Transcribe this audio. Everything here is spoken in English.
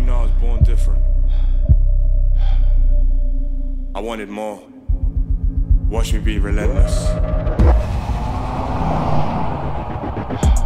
know I was born different. I wanted more. Watch me be relentless.